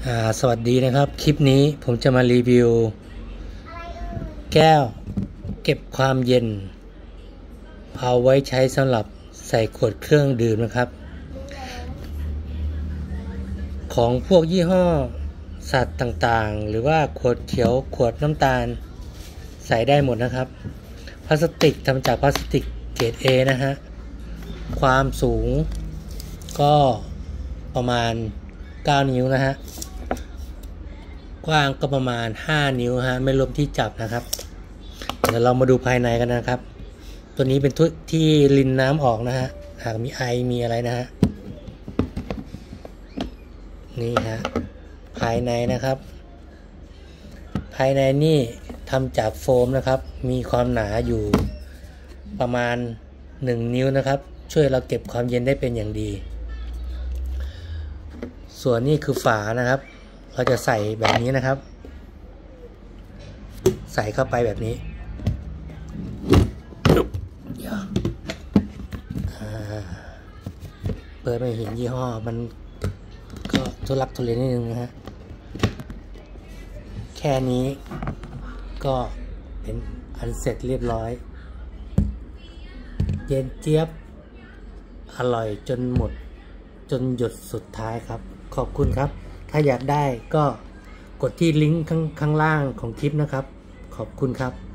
สวัสดีนะครับคลิปนี้ผมจะมารีวิวแก้วเก็บความเย็นเอาไว้ใช้สำหรับใส่ขวดเครื่องดื่มนะครับของพวกยี่ห้อสัตว์ต่างๆหรือว่าขวดเขียวขวดน้ำตาลใส่ได้หมดนะครับพลาสติกทำจากพลาสติกเกรด A นะฮะความสูงก็ประมาณ9 นิ้วนะฮะกว้างก็ประมาณ5 นิ้วฮะไม่รวมที่จับนะครับเดี๋ยวเรามาดูภายในกันนะครับตัวนี้เป็นที่รินน้ำออกนะฮะหากมีไอมีอะไรนะฮะนี่ฮะภายในนะครับภายในนี่ทำจากโฟมนะครับมีความหนาอยู่ประมาณ1 นิ้วนะครับช่วยเราเก็บความเย็นได้เป็นอย่างดีส่วนนี้คือฝานะครับเราจะใส่แบบนี้นะครับใส่เข้าไปแบบนี้เปิดไม่เห็นยี่ห้อมันก็ทุลักทุเลนิดนึงนะฮะแค่นี้ก็เป็นอันเสร็จเรียบร้อยเย็นเจี๊ยบอร่อยจนหมดจนหยดสุดท้ายครับขอบคุณครับถ้าอยากได้ก็กดที่ลิงก์ข้างล่างของคลิปนะครับขอบคุณครับ